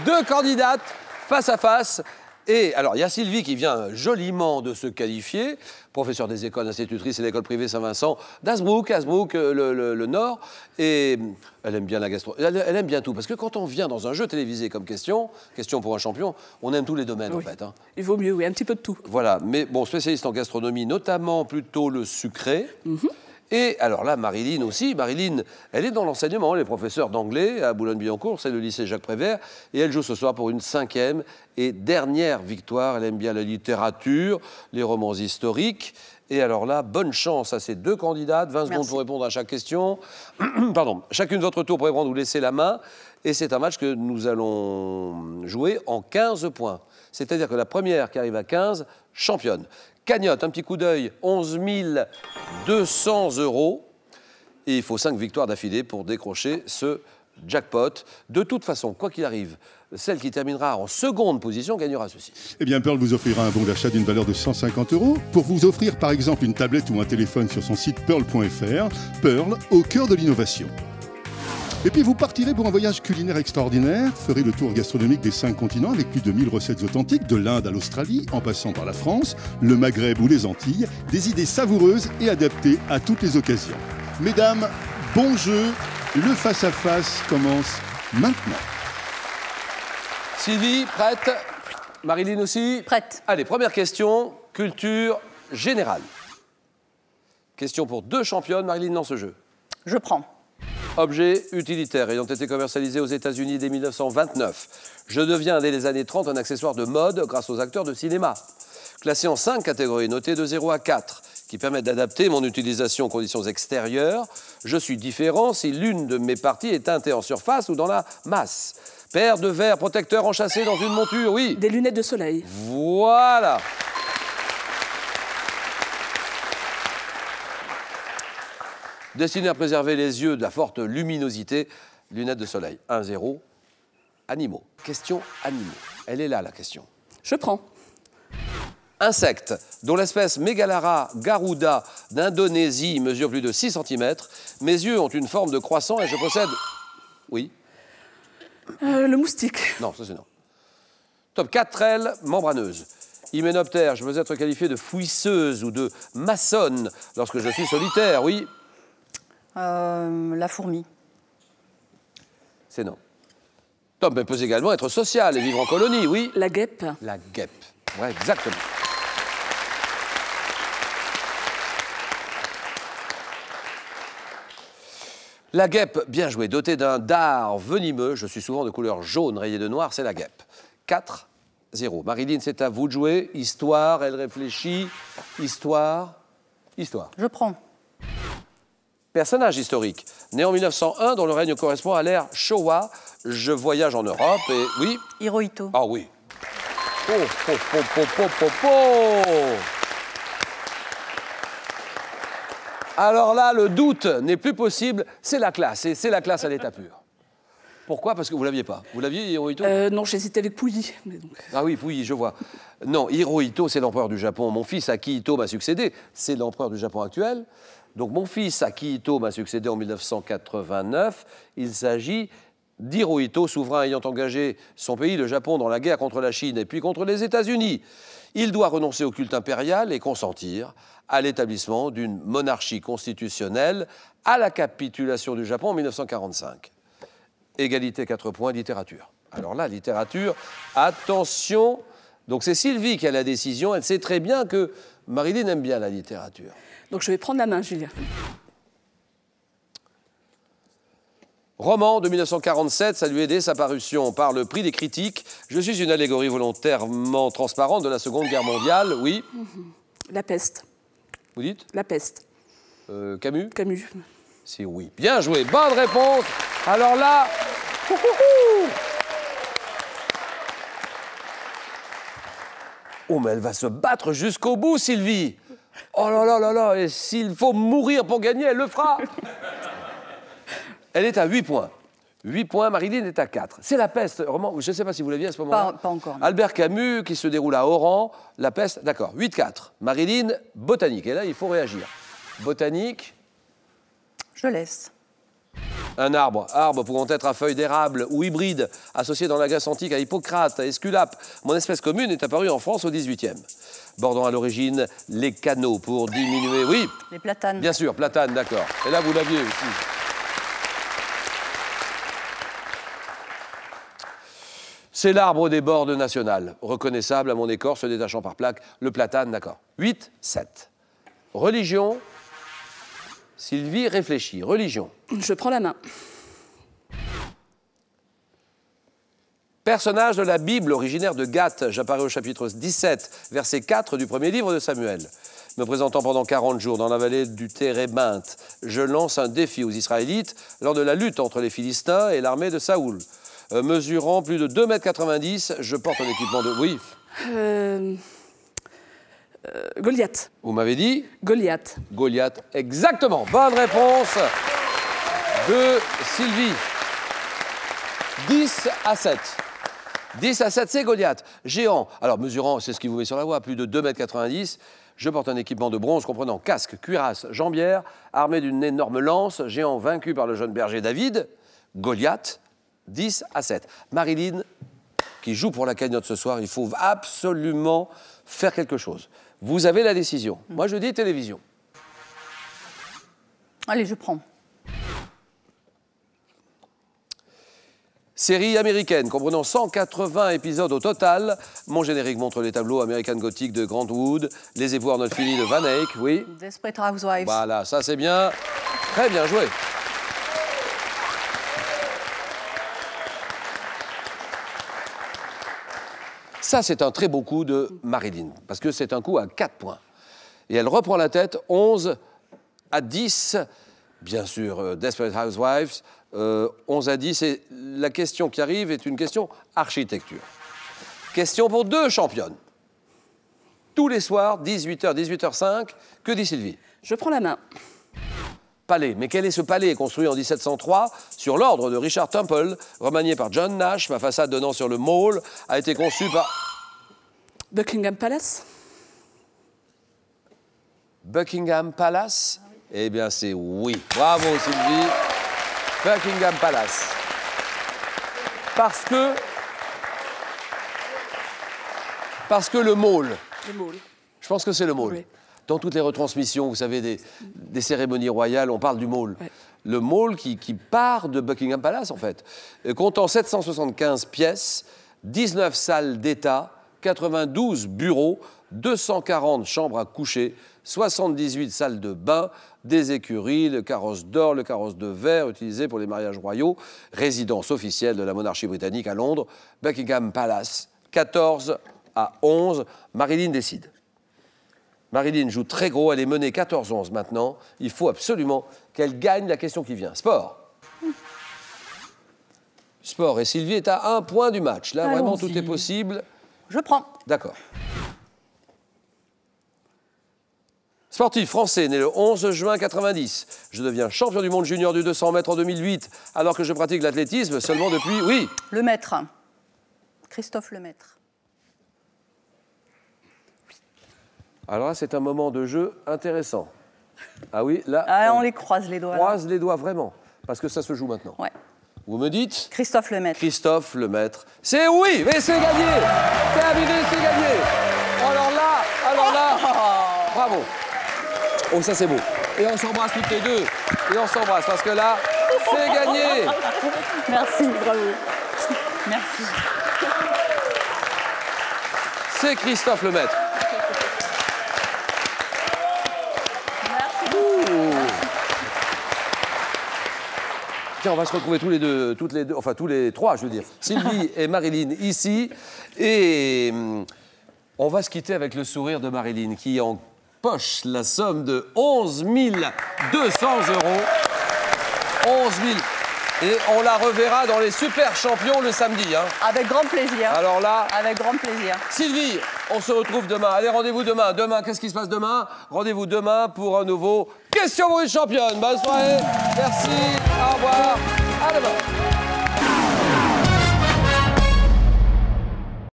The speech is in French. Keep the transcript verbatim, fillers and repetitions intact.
Deux candidates face à face. Et alors, il y a Sylvie qui vient joliment de se qualifier, professeure des écoles, institutrice et l'école privée Saint-Vincent d'Hazebrouck, Hazebrouck, le, le, le Nord. Et elle aime bien la gastro. Elle, elle aime bien tout. Parce que quand on vient dans un jeu télévisé comme question, question pour un champion, on aime tous les domaines, oui. en fait. Hein. Il vaut mieux, oui, un petit peu de tout. Voilà. Mais bon, spécialiste en gastronomie, notamment plutôt le sucré. Mm-hmm. Et alors là, Marilyn aussi. Marilyn, elle est dans l'enseignement. Elle est professeure d'anglais à Boulogne-Billancourt. C'est le lycée Jacques Prévert. Et elle joue ce soir pour une cinquième et dernière victoire. Elle aime bien la littérature, les romans historiques. Et alors là, bonne chance à ces deux candidates. vingt secondes pour répondre à chaque question. Pardon. Chacune votre tour pour répondre, vous laissez la main. Et c'est un match que nous allons jouer en quinze points. C'est-à-dire que la première qui arrive à quinze, championne. Cagnotte, un petit coup d'œil, onze mille deux cents euros. Et il faut cinq victoires d'affilée pour décrocher ce jackpot. De toute façon, quoi qu'il arrive, celle qui terminera en seconde position gagnera ceci. Eh bien, Pearl vous offrira un bon d'achat d'une valeur de cent cinquante euros pour vous offrir, par exemple, une tablette ou un téléphone sur son site pearl point f r. Pearl, au cœur de l'innovation. Et puis vous partirez pour un voyage culinaire extraordinaire, ferez le tour gastronomique des cinq continents avec plus de mille recettes authentiques, de l'Inde à l'Australie, en passant par la France, le Maghreb ou les Antilles, des idées savoureuses et adaptées à toutes les occasions. Mesdames, bon jeu, le face-à-face commence maintenant. Sylvie, prête? Marilyn aussi? Prête. Allez, première question, culture générale. Question pour deux championnes, Marilyn, dans ce jeu. Je prends. Objet utilitaire ayant été commercialisé aux États-Unis dès mille neuf cent vingt-neuf. Je deviens dès les années trente un accessoire de mode grâce aux acteurs de cinéma. Classé en cinq catégories, notées de zéro à quatre, qui permettent d'adapter mon utilisation aux conditions extérieures. Je suis différent si l'une de mes parties est teintée en surface ou dans la masse. Paire de verres protecteurs enchâssés dans une monture, oui. Des lunettes de soleil. Voilà. Destiné à préserver les yeux de la forte luminosité, lunettes de soleil. un zéro. Animaux. Question animaux. Elle est là, la question. Je prends. Insecte, dont l'espèce Megalara garuda d'Indonésie mesure plus de six centimètres. Mes yeux ont une forme de croissant et je possède... Oui. Euh, le moustique. Non, ça c'est non. Top quatre ailes membraneuses. Hyménoptère, je peux être qualifiée de fouisseuse ou de maçonne lorsque je suis solitaire, oui. Euh, la fourmi. C'est non. Tom peut également être social et vivre en colonie, oui. La guêpe. La guêpe. Ouais, exactement. La guêpe, bien joué, dotée d'un dard venimeux, je suis souvent de couleur jaune rayée de noir, c'est la guêpe. quatre zéro. Marilyn, c'est à vous de jouer. Histoire, elle réfléchit. Histoire, histoire. Je prends. Personnage historique, né en mille neuf cent un, dont le règne correspond à l'ère Showa. Je voyage en Europe et... Oui. Hirohito. Ah oui. Oh, oh, oh, oh, oh, oh, oh. Alors là, le doute n'est plus possible. C'est la classe, et c'est la classe à l'état pur. Pourquoi? Parce que vous ne l'aviez pas. Vous l'aviez, Hirohito? euh, Non, j'hésitais avec Pouilly. Mais donc... Ah oui, Pouilly, je vois. Non, Hirohito, c'est l'empereur du Japon. Mon fils Akihito m'a succédé. C'est l'empereur du Japon actuel. Donc mon fils Akihito m'a succédé en mille neuf cent quatre-vingt-neuf. Il s'agit d'Hirohito, souverain ayant engagé son pays, le Japon, dans la guerre contre la Chine et puis contre les États-Unis. Il doit renoncer au culte impérial et consentir à l'établissement d'une monarchie constitutionnelle à la capitulation du Japon en mille neuf cent quarante-cinq. Égalité, quatre points, littérature. Alors là, littérature, attention. Donc c'est Sylvie qui a la décision. Elle sait très bien que Marilyn aime bien la littérature. Donc je vais prendre la main, Julien. Roman de mille neuf cent quarante-sept, salué dès sa parution par le prix des critiques. Je suis une allégorie volontairement transparente de la Seconde Guerre mondiale, oui. La peste. Vous dites? La peste. Euh, Camus? Camus. C'est oui. Bien joué, bonne réponse. Alors là... Oh, mais elle va se battre jusqu'au bout, Sylvie. Oh là là là là, et s'il faut mourir pour gagner, elle le fera. Elle est à huit points. huit points, Marilyn est à quatre. C'est La Peste, roman, je ne sais pas si vous l'aviez à ce moment-là. Pas, pas encore. Albert Camus, qui se déroule à Oran. La Peste, d'accord, huit quatre. Marilyn, botanique. Et là, il faut réagir. Botanique. Je laisse. Un arbre, arbre pouvant être à feuilles d'érable ou hybride, associé dans la Grèce antique à Hippocrate, à Esculape. Mon espèce commune est apparue en France au dix-huitième. Bordant à l'origine les canaux pour diminuer... Oui. Les platanes. Bien sûr, platane, d'accord. Et là, vous l'aviez aussi. C'est l'arbre des bordes nationales, reconnaissable à mon écorce se détachant par plaque, le platane, d'accord. huit, sept. Religion. Sylvie réfléchit. Religion. Je prends la main. Personnage de la Bible originaire de Gath, j'apparais au chapitre dix-sept, verset quatre du premier livre de Samuel. Me présentant pendant quarante jours dans la vallée du Térébinthe, je lance un défi aux Israélites lors de la lutte entre les Philistins et l'armée de Saoul. Euh, mesurant plus de deux mètres quatre-vingt-dix, je porte un équipement de... Oui. Euh... Euh, Goliath. Vous m'avez dit Goliath. Goliath, exactement. Bonne réponse de Sylvie. dix à sept. dix à sept, c'est Goliath. Géant. Alors, mesurant, c'est ce qui vous met sur la voie, plus de deux mètres quatre-vingt-dix. Je porte un équipement de bronze comprenant casque, cuirasse, jambière, armé d'une énorme lance. Géant vaincu par le jeune berger David. Goliath, dix à sept. Marilyn, qui joue pour la cagnotte ce soir, il faut absolument faire quelque chose. Vous avez la décision. Moi, je dis télévision. Allez, je prends. Série américaine comprenant cent quatre-vingts épisodes au total. Mon générique montre les tableaux American Gothic de Grant Wood, Les Épouvances not finis de Van Eyck, oui. Desperate Housewives. Voilà, ça c'est bien. Très bien joué. Ça, c'est un très beau coup de Marilyn, parce que c'est un coup à quatre points. Et elle reprend la tête, onze à dix. Bien sûr, euh, Desperate Housewives, euh, onze à dix. Et la question qui arrive est une question architecture. Question pour deux championnes. Tous les soirs, dix-huit heures, dix-huit heures cinq. Que dit Sylvie? Je prends la main. Palais. Mais quel est ce palais construit en mille sept cent trois sur l'ordre de Richard Temple, remanié par John Nash? Ma façade donnant sur le Mall a été conçue par... Buckingham Palace. Buckingham Palace? Eh bien, c'est oui. Bravo, Sylvie. Buckingham Palace. Parce que... Parce que le Mall. Le Mall. Je pense que c'est le Mall. Oui. Dans toutes les retransmissions, vous savez, des, des cérémonies royales, on parle du Mall. Ouais. Le Mall qui, qui part de Buckingham Palace, en fait. Euh, comptant sept cent soixante-quinze pièces, dix-neuf salles d'État, quatre-vingt-douze bureaux, deux cent quarante chambres à coucher, soixante-dix-huit salles de bain, des écuries, le carrosse d'or, le carrosse de verre utilisé pour les mariages royaux, résidence officielle de la monarchie britannique à Londres, Buckingham Palace, quatorze à onze. Marilyn décide. Marilyn joue très gros, elle est menée quatorze onze maintenant. Il faut absolument qu'elle gagne la question qui vient. Sport. Sport. Et Sylvie est à un point du match. Là, vraiment, Allons-y. tout est possible. Je prends. D'accord. Sportif français, né le onze juin quatre-vingt-dix. Je deviens champion du monde junior du deux cents mètres en deux mille huit, alors que je pratique l'athlétisme seulement depuis... Oui. Le maître. Christophe Lemaître. Alors là, c'est un moment de jeu intéressant. Ah oui, là... Ah, on les croise les doigts. là. croise les doigts, vraiment. Parce que ça se joue maintenant. Ouais. Vous me dites Christophe Lemaître. Christophe Lemaître. C'est oui, mais c'est gagné. Terminé, c'est gagné. Alors là, alors là, bravo. Oh, ça c'est beau. Et on s'embrasse toutes les deux. Et on s'embrasse parce que là, c'est gagné. Merci, bravo. Merci. C'est Christophe Lemaître. Tiens, on va se retrouver tous les deux, toutes les deux, enfin tous les trois, je veux dire, Sylvie et Marilyn ici, et hum, on va se quitter avec le sourire de Marilyn qui empoche la somme de onze mille deux cents euros. onze mille. Et on la reverra dans les super champions le samedi. Hein. Avec grand plaisir. Alors là, Avec grand plaisir. Sylvie, on se retrouve demain. Allez, rendez-vous demain. Demain, qu'est-ce qui se passe demain? Rendez-vous demain pour un nouveau Question pour une championne. Bonne soirée. Merci. Au revoir. À demain.